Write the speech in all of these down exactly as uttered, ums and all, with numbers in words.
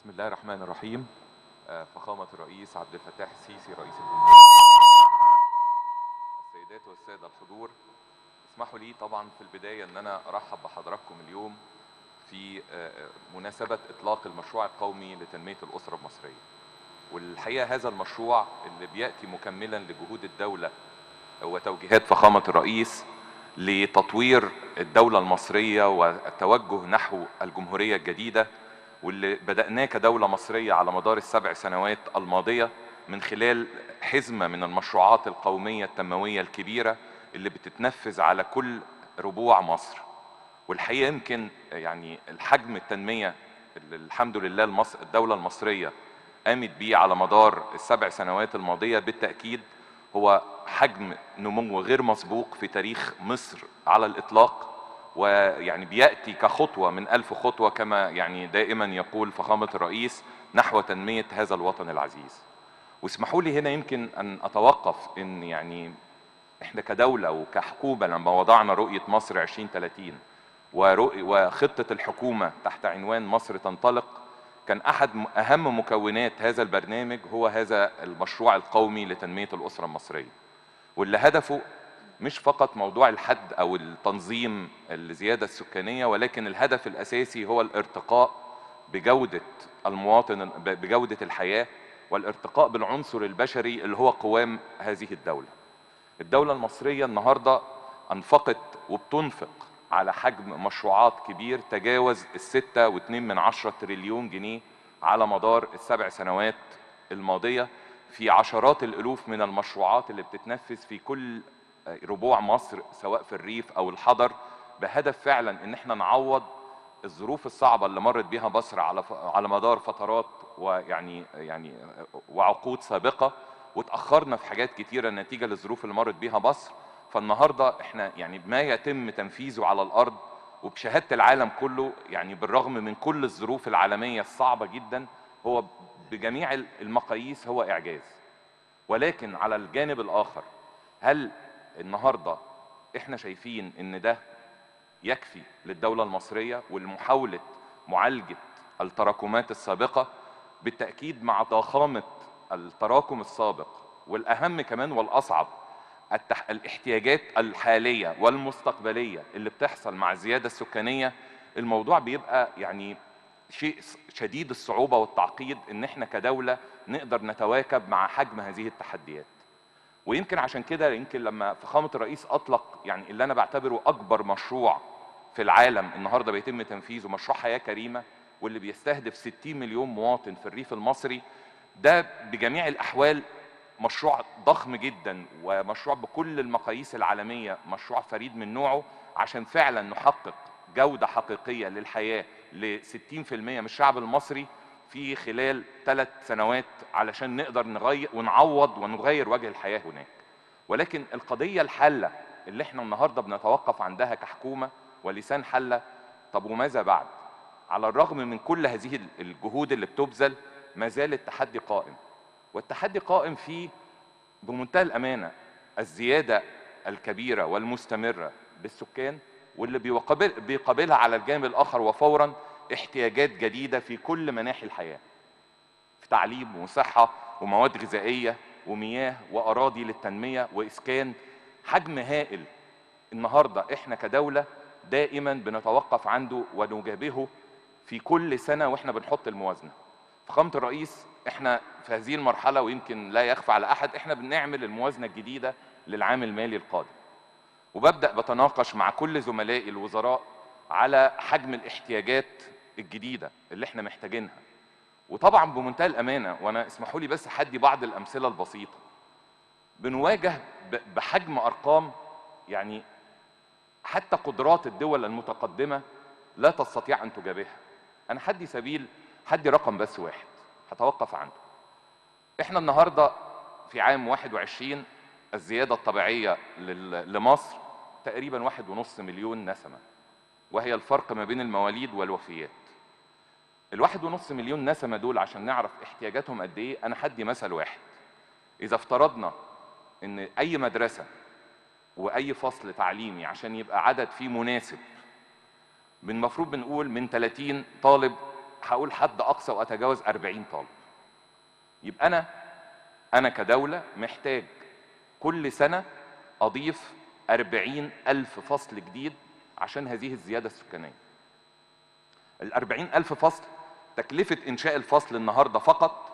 بسم الله الرحمن الرحيم. فخامة الرئيس عبد الفتاح السيسي رئيس الجمهورية، السيدات والسادة الحضور، اسمحوا لي طبعا في البداية ان انا ارحب بحضراتكم اليوم في مناسبة اطلاق المشروع القومي لتنمية الاسرة المصرية. والحقيقة هذا المشروع اللي بيأتي مكملا لجهود الدولة وتوجيهات فخامة الرئيس لتطوير الدولة المصرية والتوجه نحو الجمهورية الجديدة، واللي بدأناه كدولة مصرية على مدار السبع سنوات الماضية من خلال حزمة من المشروعات القومية التنموية الكبيرة اللي بتتنفذ على كل ربوع مصر. والحقيقة يمكن يعني الحجم التنمية اللي الحمد لله المصر الدولة المصرية قامت بيه على مدار السبع سنوات الماضية بالتأكيد هو حجم نمو غير مسبوق في تاريخ مصر على الإطلاق، ويعني بيأتي كخطوة من ألف خطوة كما يعني دائما يقول فخامة الرئيس نحو تنمية هذا الوطن العزيز. واسمحوا لي هنا يمكن أن أتوقف إن يعني إحنا كدولة وكحكومة لما وضعنا رؤية مصر عشرين ثلاثين وخطة الحكومة تحت عنوان مصر تنطلق، كان أحد أهم مكونات هذا البرنامج هو هذا المشروع القومي لتنمية الأسرة المصرية، واللي هدفه مش فقط موضوع الحد أو التنظيم الزيادة السكانية، ولكن الهدف الأساسي هو الارتقاء بجودة المواطن، بجودة الحياة، والارتقاء بالعنصر البشري اللي هو قوام هذه الدولة. الدولة المصرية النهاردة أنفقت وبتنفق على حجم مشروعات كبير تجاوز الستة واتنين من عشرة تريليون جنيه على مدار السبع سنوات الماضية في عشرات الألوف من المشروعات اللي بتتنفذ في كل ربوع مصر سواء في الريف أو الحضر، بهدف فعلا إن احنا نعوض الظروف الصعبة اللي مرت بها مصر على على مدار فترات ويعني يعني وعقود سابقة، وتأخرنا في حاجات كتيرة نتيجة للظروف اللي مرت بها مصر. فالنهاردة احنا يعني ما يتم تنفيذه على الأرض وبشهادة العالم كله، يعني بالرغم من كل الظروف العالمية الصعبة جدا، هو بجميع المقاييس هو إعجاز. ولكن على الجانب الآخر، هل النهاردة احنا شايفين ان ده يكفي للدولة المصرية والمحاولة معالجة التراكمات السابقة؟ بالتأكيد مع ضخامة التراكم السابق، والأهم كمان والأصعب التح... الاحتياجات الحالية والمستقبلية اللي بتحصل مع الزيادة السكانية، الموضوع بيبقى يعني شيء شديد الصعوبة والتعقيد ان احنا كدولة نقدر نتواكب مع حجم هذه التحديات. ويمكن عشان كده يمكن لما فخامة الرئيس أطلق يعني اللي أنا بعتبره أكبر مشروع في العالم النهاردة بيتم تنفيذه، مشروع حياة كريمة، واللي بيستهدف ستين مليون مواطن في الريف المصري، ده بجميع الأحوال مشروع ضخم جدا ومشروع بكل المقاييس العالمية، مشروع فريد من نوعه عشان فعلا نحقق جودة حقيقية للحياة ل ستين في المية من الشعب المصري في خلال ثلاث سنوات، علشان نقدر نغير ونعوض ونغير وجه الحياة هناك. ولكن القضية الحالة اللي احنا النهاردة بنتوقف عندها كحكومة ولسان حالة، طب وماذا بعد؟ على الرغم من كل هذه الجهود اللي بتبذل، ما زال التحدي قائم، والتحدي قائم فيه بمنتهى الأمانة الزيادة الكبيرة والمستمرة بالسكان، واللي بيقابل بيقابلها على الجانب الآخر وفورا احتياجات جديدة في كل مناحي الحياة، في تعليم وصحة ومواد غذائية ومياه وأراضي للتنمية وإسكان. حجم هائل النهاردة احنا كدولة دائما بنتوقف عنده ونجابهه في كل سنة واحنا بنحط الموازنة. فخامة الرئيس احنا في هذه المرحلة ويمكن لا يخفى على أحد احنا بنعمل الموازنة الجديدة للعام المالي القادم، وببدأ بتناقش مع كل زملائي الوزراء على حجم الاحتياجات الجديدة اللي احنا محتاجينها. وطبعا بمنتهى الأمانة، وانا اسمحوا لي بس حدي بعض الأمثلة البسيطة، بنواجه بحجم أرقام يعني حتى قدرات الدول المتقدمة لا تستطيع أن تجابهها. أنا حدي سبيل حدي رقم بس واحد هتوقف عنده. احنا النهاردة في عام واحد وعشرين الزيادة الطبيعية لمصر تقريبا واحد ونص مليون نسمة، وهي الفرق ما بين المواليد والوفيات. الواحد ونص مليون نسمة دول عشان نعرف احتياجاتهم قد ايه، انا حدي مثل واحد. اذا افترضنا ان اي مدرسة واي فصل تعليمي عشان يبقى عدد فيه مناسب، من المفروض بنقول من ثلاثين طالب هقول حد اقصى واتجاوز أربعين طالب. يبقى انا انا كدوله محتاج كل سنه اضيف أربعين ألف فصل جديد عشان هذه الزياده السكانيه. ال أربعين ألف فصل تكلفه انشاء الفصل النهارده فقط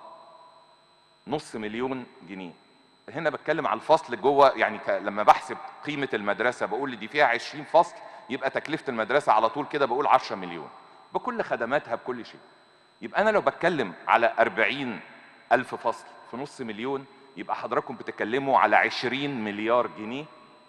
نص مليون جنيه. هنا بتكلم على الفصل جوه، يعني لما بحسب قيمه المدرسه بقول دي فيها عشرين فصل، يبقى تكلفه المدرسه على طول كده بقول عشرة مليون بكل خدماتها بكل شيء. يبقى انا لو بتكلم على أربعين ألف فصل في نص مليون، يبقى حضراتكم بتتكلموا على عشرين مليار جنيه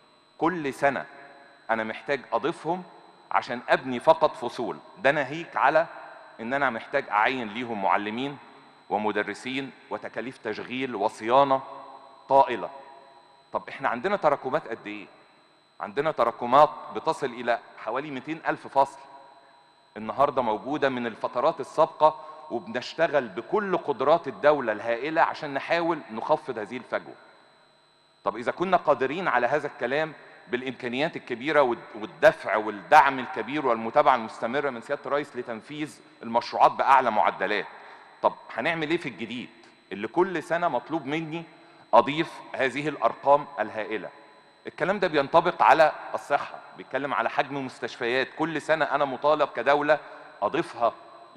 كل سنه انا محتاج اضيفهم عشان ابني فقط فصول. ده ناهيك على ان انا محتاج اعين ليهم معلمين ومدرسين وتكاليف تشغيل وصيانه طائله. طب احنا عندنا تراكمات قد ايه؟ عندنا تراكمات بتصل الى حوالي مئتين ألف فصل النهارده موجوده من الفترات السابقه، وبنشتغل بكل قدرات الدوله الهائله عشان نحاول نخفض هذه الفجوه. طب اذا كنا قادرين على هذا الكلام بالامكانيات الكبيره والدفع والدعم الكبير والمتابعه المستمره من سياده الرئيس لتنفيذ المشروعات باعلى معدلات، طب هنعمل ايه في الجديد اللي كل سنه مطلوب مني اضيف هذه الارقام الهائله؟ الكلام ده بينطبق على الصحه، بيتكلم على حجم مستشفيات كل سنه انا مطالب كدوله اضيفها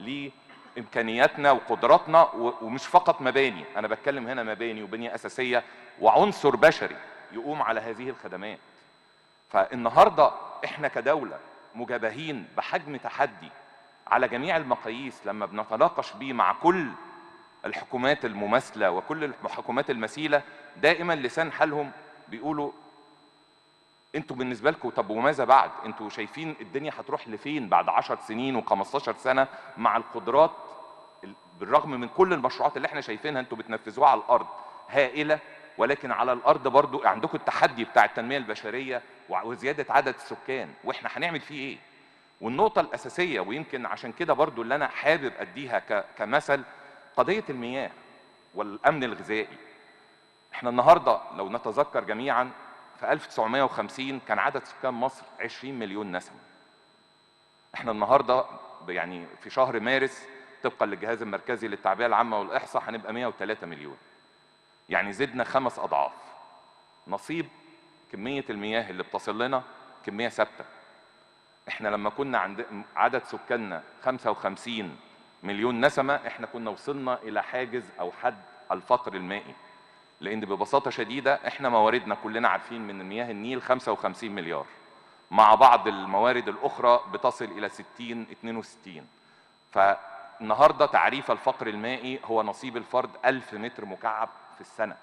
لامكانياتنا وقدراتنا، ومش فقط مباني، انا بتكلم هنا مباني وبنيه اساسيه وعنصر بشري يقوم على هذه الخدمات. فالنهارده احنا كدوله مجابهين بحجم تحدي على جميع المقاييس لما بنتناقش بيه مع كل الحكومات المماثله وكل الحكومات المثيله. دائما لسان حالهم بيقولوا انتوا بالنسبه لكم طب وماذا بعد؟ انتوا شايفين الدنيا هتروح لفين بعد عشر سنين وخمستاشر سنه مع القدرات بالرغم من كل المشروعات اللي احنا شايفينها انتوا بتنفذوها على الارض هائله، ولكن على الارض برضو عندكم التحدي بتاع التنميه البشريه وزياده عدد السكان، واحنا هنعمل فيه ايه؟ والنقطه الاساسيه ويمكن عشان كده برضو اللي انا حابب اديها كمثل قضيه المياه والامن الغذائي. احنا النهارده لو نتذكر جميعا في ألف وتسعمائة وخمسين كان عدد سكان مصر عشرين مليون نسمه. احنا النهارده يعني في شهر مارس طبقا للجهاز المركزي للتعبئه العامه والاحصاء هنبقى مئة وثلاثة مليون، يعني زدنا خمس اضعاف. نصيب كميه المياه اللي بتصل لنا كميه ثابته. احنا لما كنا عند عدد سكاننا خمسة وخمسين مليون نسمه احنا كنا وصلنا الى حاجز او حد الفقر المائي، لان ببساطه شديده احنا مواردنا كلنا عارفين من مياه النيل خمسة وخمسين مليار، مع بعض الموارد الاخرى بتصل الى ستين اثنين وستين. فالنهارده تعريف الفقر المائي هو نصيب الفرد ألف متر مكعب في السنه.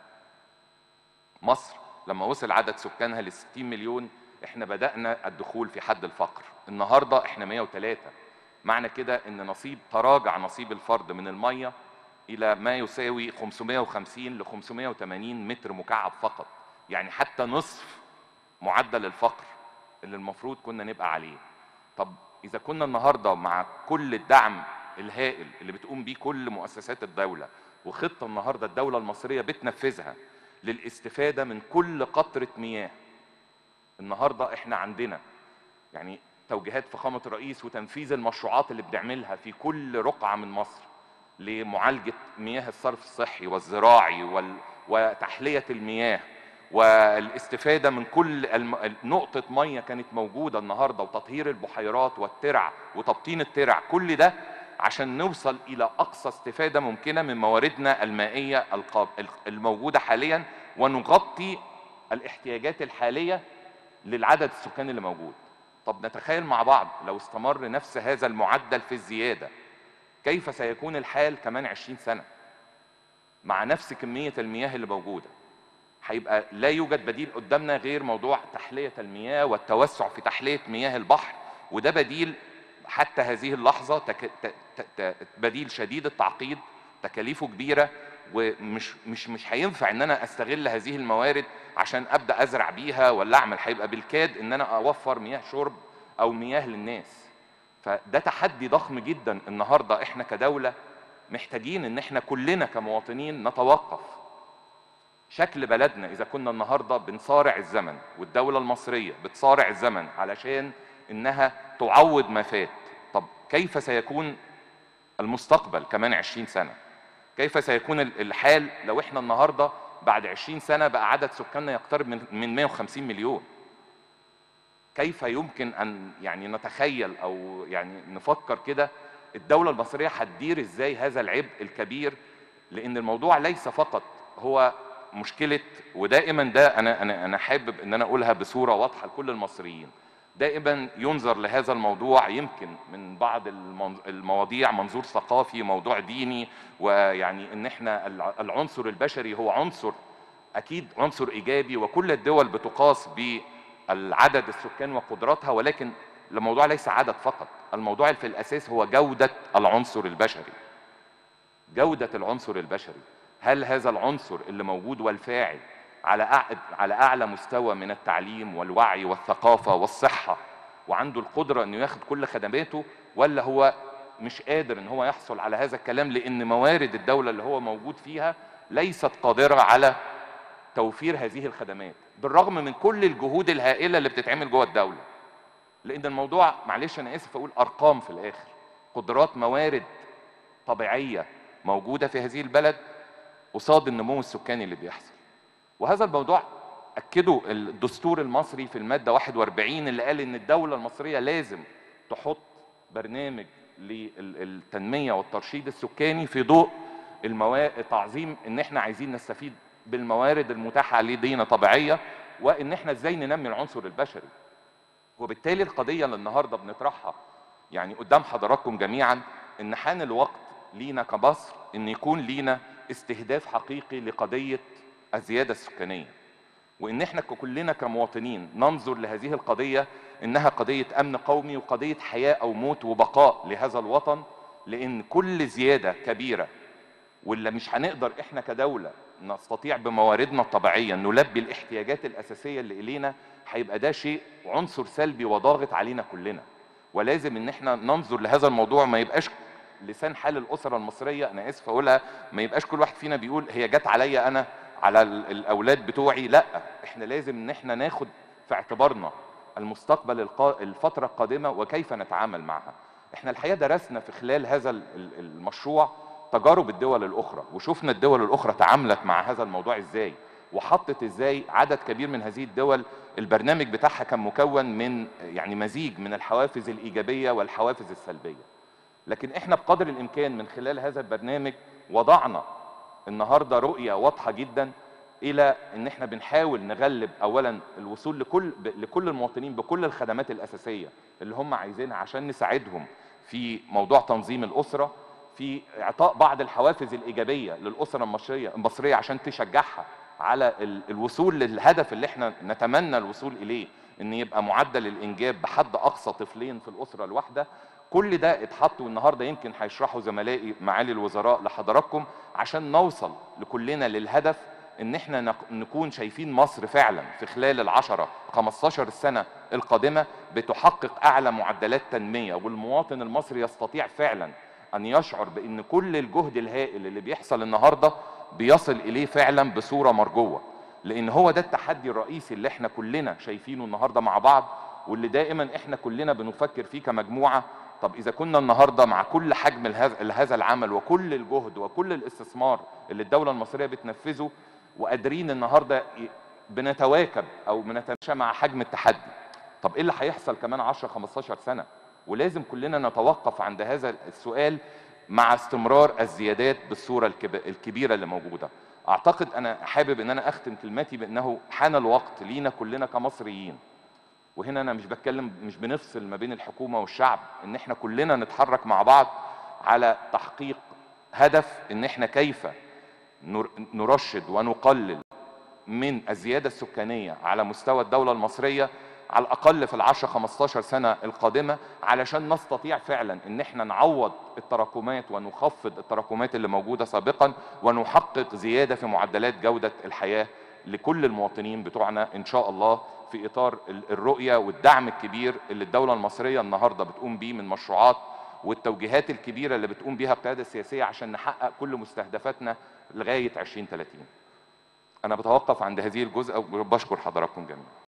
مصر لما وصل عدد سكانها ل ستين مليون احنا بدانا الدخول في حد الفقر، النهارده احنا مئة وثلاثة. معنى كده ان نصيب تراجع نصيب الفرد من الميه الى ما يساوي خمسمائة وخمسين ل خمسمائة وثمانين متر مكعب فقط، يعني حتى نصف معدل الفقر اللي المفروض كنا نبقى عليه. طب اذا كنا النهارده مع كل الدعم الهائل اللي بتقوم بيه كل مؤسسات الدوله وخطه النهارده الدوله المصريه بتنفذها للاستفاده من كل قطره مياه، النهارده احنا عندنا يعني توجيهات فخامه الرئيس وتنفيذ المشروعات اللي بنعملها في كل رقعه من مصر لمعالجه مياه الصرف الصحي والزراعي وال... وتحليه المياه والاستفاده من كل الم... نقطه ميه كانت موجوده النهارده، وتطهير البحيرات والترع وتبطين الترع، كل ده عشان نوصل الى اقصى استفاده ممكنه من مواردنا المائيه القاب... الموجوده حاليا، ونغطي الاحتياجات الحاليه للعدد السكاني اللي موجود. طب نتخيل مع بعض لو استمر نفس هذا المعدل في الزياده كيف سيكون الحال كمان عشرين سنه مع نفس كميه المياه اللي موجوده؟ هيبقى لا يوجد بديل قدامنا غير موضوع تحليه المياه والتوسع في تحليه مياه البحر، وده بديل حتى هذه اللحظه تك... ت... ت... بديل شديد التعقيد، تكاليفه كبيره، ومش مش مش هينفع ان انا استغل هذه الموارد عشان ابدا ازرع بيها ولا اعمل، هيبقى بالكاد ان انا اوفر مياه شرب او مياه للناس. فده تحدي ضخم جدا النهارده احنا كدوله محتاجين ان احنا كلنا كمواطنين نتوقف. شكل بلدنا اذا كنا النهارده بنصارع الزمن والدوله المصريه بتصارع الزمن علشان انها تعوض ما فات، طب كيف سيكون المستقبل كمان عشرين سنة؟ كيف سيكون الحال لو احنا النهاردة بعد عشرين سنة بقى عدد سكاننا يقترب من من مئة وخمسين مليون؟ كيف يمكن ان يعني نتخيل او يعني نفكر كده الدولة المصرية هتدير ازاي هذا العبء الكبير؟ لان الموضوع ليس فقط هو مشكلة، ودائما ده انا انا انا حابب ان انا اقولها بصورة واضحة لكل المصريين، دائما ينظر لهذا الموضوع يمكن من بعض المواضيع منظور ثقافي، موضوع ديني، ويعني ان احنا العنصر البشري هو عنصر اكيد عنصر ايجابي، وكل الدول بتقاس بالعدد السكان وقدراتها، ولكن الموضوع ليس عدد فقط، الموضوع في الاساس هو جودة العنصر البشري. جودة العنصر البشري، هل هذا العنصر اللي موجود والفاعل على على اعلى مستوى من التعليم والوعي والثقافة والصحة وعنده القدرة انه ياخد كل خدماته، ولا هو مش قادر ان هو يحصل على هذا الكلام لان موارد الدولة اللي هو موجود فيها ليست قادرة على توفير هذه الخدمات، بالرغم من كل الجهود الهائلة اللي بتتعمل جوه الدولة؟ لان الموضوع معلش انا اسف اقول ارقام في الاخر، قدرات موارد طبيعية موجودة في هذه البلد قصاد النمو السكاني اللي بيحصل. وهذا الموضوع أكده الدستور المصري في المادة واحد وأربعين اللي قال إن الدولة المصرية لازم تحط برنامج للتنمية والترشيد السكاني في ضوء الموارد، تعظيم إن إحنا عايزين نستفيد بالموارد المتاحة لدينا طبيعية، وإن إحنا إزاي ننمي العنصر البشري. وبالتالي القضية اللي النهاردة بنطرحها يعني قدام حضراتكم جميعا إن حان الوقت لينا كمصر إن يكون لينا استهداف حقيقي لقضية الزيادة السكانية، وإن احنا كلنا كمواطنين ننظر لهذه القضية إنها قضية أمن قومي وقضية حياة أو موت وبقاء لهذا الوطن، لأن كل زيادة كبيرة واللي مش هنقدر احنا كدولة نستطيع بمواردنا الطبيعية نلبي الاحتياجات الأساسية اللي إلينا، هيبقى ده شيء عنصر سلبي وضاغط علينا كلنا. ولازم إن احنا ننظر لهذا الموضوع، ما يبقاش لسان حال الأسرة المصرية، أنا آسف أقولها، ما يبقاش كل واحد فينا بيقول هي جت عليا أنا على الأولاد بتوعي، لا، احنا لازم إن احنا ناخد في اعتبارنا المستقبل الفترة القادمة وكيف نتعامل معها. احنا الحقيقة درسنا في خلال هذا المشروع تجارب الدول الأخرى، وشفنا الدول الأخرى تعاملت مع هذا الموضوع إزاي، وحطت إزاي عدد كبير من هذه الدول البرنامج بتاعها كان مكون من يعني مزيج من الحوافز الإيجابية والحوافز السلبية. لكن احنا بقدر الإمكان من خلال هذا البرنامج وضعنا النهاردة رؤية واضحة جدا إلى إن احنا بنحاول نغلب أولا الوصول لكل لكل المواطنين بكل الخدمات الأساسية اللي هم عايزينها عشان نساعدهم في موضوع تنظيم الأسرة، في إعطاء بعض الحوافز الإيجابية للأسرة المصرية المصرية عشان تشجعها على الوصول للهدف اللي احنا نتمنى الوصول إليه، إن يبقى معدل الإنجاب بحد أقصى طفلين في الأسرة الواحدة. كل ده اتحط والنهارده يمكن هيشرحوا زملائي معالي الوزراء لحضراتكم عشان نوصل لكلنا للهدف ان احنا نكون شايفين مصر فعلا في خلال العشرة خمستاشر سنة القادمة بتحقق اعلى معدلات تنمية، والمواطن المصري يستطيع فعلا ان يشعر بان كل الجهد الهائل اللي بيحصل النهارده بيصل اليه فعلا بصورة مرجوة، لان هو ده التحدي الرئيسي اللي احنا كلنا شايفينه النهارده مع بعض، واللي دائما احنا كلنا بنفكر فيه كمجموعة. طب إذا كنا النهاردة مع كل حجم هذا العمل وكل الجهد وكل الاستثمار اللي الدولة المصرية بتنفذه وقادرين النهاردة بنتواكب أو بنتماشى مع حجم التحدي، طب إيه اللي هيحصل كمان عشرة خمستاشر سنة؟ ولازم كلنا نتوقف عند هذا السؤال مع استمرار الزيادات بالصورة الكبيرة اللي موجودة. أعتقد أنا حابب أن أنا أختم كلماتي بأنه حان الوقت لينا كلنا كمصريين، وهنا انا مش بتكلم مش بنفصل ما بين الحكومة والشعب، ان احنا كلنا نتحرك مع بعض على تحقيق هدف ان احنا كيف نرشد ونقلل من الزيادة السكانية على مستوى الدولة المصرية على الاقل في العشرة خمستاشر سنة القادمة، علشان نستطيع فعلا ان احنا نعوض التراكمات ونخفض التراكمات اللي موجودة سابقا، ونحقق زيادة في معدلات جودة الحياة لكل المواطنين بتوعنا ان شاء الله، في اطار الرؤية والدعم الكبير اللي الدولة المصرية النهاردة بتقوم بيه من مشروعات، والتوجيهات الكبيرة اللي بتقوم بيها القيادة السياسية عشان نحقق كل مستهدفاتنا لغاية عشرين ثلاثين. انا بتوقف عند هذه الجزء وبشكر حضراتكم جميعا.